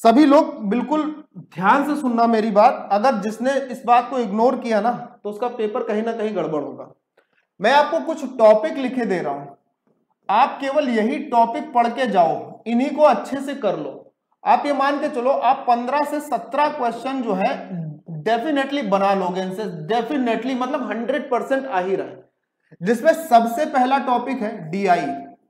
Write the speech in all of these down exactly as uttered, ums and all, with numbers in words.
सभी लोग बिल्कुल ध्यान से सुनना मेरी बात, अगर जिसने इस बात को इग्नोर किया ना तो उसका पेपर कहीं ना कहीं गड़बड़ होगा। मैं आपको कुछ टॉपिक लिखे दे रहा हूं, आप केवल यही टॉपिक पढ़ के जाओ, इन्हीं को अच्छे से कर लो। आप ये मान के चलो आप पंद्रह से सत्रह क्वेश्चन जो है डेफिनेटली बना लोगे इनसे, डेफिनेटली मतलब हंड्रेड परसेंट आ ही रहा है। जिसमें सबसे पहला टॉपिक है डीआई,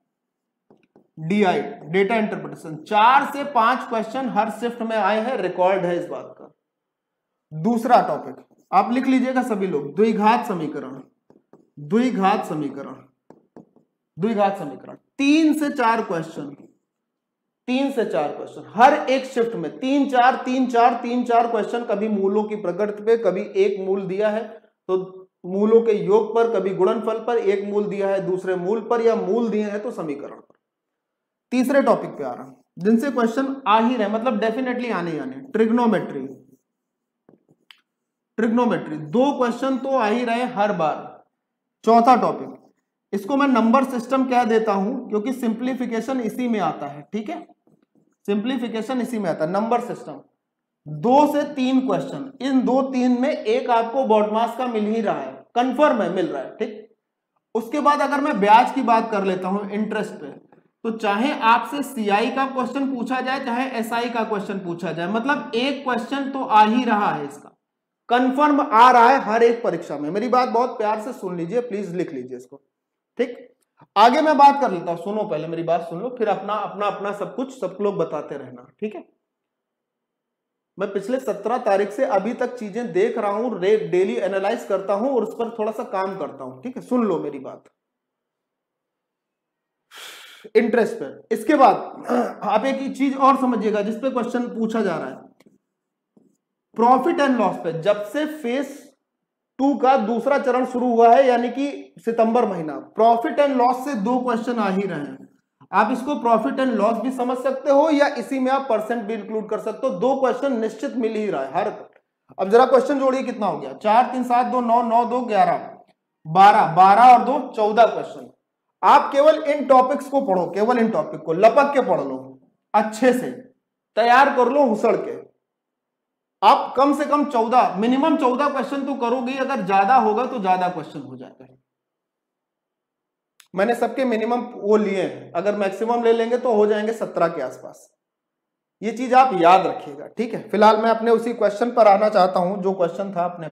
डीआई डेटा इंटरप्रिटेशन। चार से पांच क्वेश्चन हर शिफ्ट में आए हैं, रिकॉर्ड है इस बात का। दूसरा टॉपिक आप लिख लीजिएगा सभी लोग, द्विघात समीकरण, द्विघात समीकरण, द्विघात समीकरण। तीन से चार क्वेश्चन, तीन से चार क्वेश्चन हर एक शिफ्ट में, तीन चार तीन चार तीन चार क्वेश्चन। कभी मूलों की प्रकृति पे, कभी एक मूल दिया है तो मूलों के योग पर, कभी गुणनफल पर, एक मूल दिया है दूसरे मूल पर, या मूल दिए हैं तो समीकरण पर। तीसरे टॉपिक पे आ रहा हूं, जिनसे क्वेश्चन आ ही रहे, मतलब डेफिनेटली आने ही आने। ट्रिग्नोमेट्री, ट्रिग्नोमेट्री दो क्वेश्चन तो आ ही रहे हर बार। चौथा टॉपिक, इसको मैं नंबर सिस्टम कह देता हूं क्योंकि सिंप्लीफिकेशन इसी में आता है, ठीक है, सिंप्लीफिकेशन इसी में आता है। नंबर सिस्टम दो से तीन क्वेश्चन, इन दो तीन में एक आपको बॉडमास का मिल ही रहा है, कंफर्म है मिल रहा है, ठीक। उसके बाद अगर मैं ब्याज की बात कर लेता हूं, इंटरेस्ट पे, तो चाहे आपसे सीआई का क्वेश्चन पूछा जाए, चाहे एसआई का क्वेश्चन पूछा जाए, मतलब एक क्वेश्चन तो आ ही रहा है, इसका कंफर्म आ रहा है हर एक परीक्षा में। मेरी बात बहुत प्यार से सुन लीजिए, प्लीज लिख लीजिए इसको, ठीक। आगे मैं बात कर लेता हूं, सुनो पहले मेरी बात सुन लो, फिर अपना अपना अपना सब कुछ सब लोग बताते रहना, ठीक है। मैं पिछले सत्रह तारीख से अभी तक चीजें देख रहा हूं, डेली एनालाइज करता हूं और उस पर थोड़ा सा काम करता हूं, ठीक है। सुन लो मेरी बात, इंटरेस्ट पर। इसके बाद आप एक चीज और समझिएगा जिसपे क्वेश्चन पूछा जा रहा है, प्रॉफिट एंड लॉस पे। जब से फेज टू का दूसरा चरण शुरू हुआ है, यानी कि सितंबर महीना, प्रॉफिट एंड लॉस से दो क्वेश्चन आ ही रहे हैं। आप इसको प्रॉफिट एंड लॉस भी समझ सकते हो या इसी में आप परसेंट भी इंक्लूड कर सकते हो, दो क्वेश्चन निश्चित मिल ही रहा है हर। अब जरा क्वेश्चन जोड़िए, कितना हो गया, चार तीन सात दो नौ, नौ दो ग्यारह, बारह, बारह और दो चौदह क्वेश्चन। आप केवल इन टॉपिक्स को पढ़ो, केवल इन टॉपिक को लपक के पढ़ लो, अच्छे से तैयार कर लो हुसड़ के। आप कम से कम चौदह, मिनिमम चौदह क्वेश्चन तो करोगे, अगर ज्यादा होगा तो ज्यादा क्वेश्चन हो जाएगा। मैंने सबके मिनिमम वो लिए हैं, अगर मैक्सिमम ले लेंगे तो हो जाएंगे सत्रह के आसपास। ये चीज आप याद रखिएगा, ठीक है। फिलहाल मैं अपने उसी क्वेश्चन पर आना चाहता हूं जो क्वेश्चन था अपने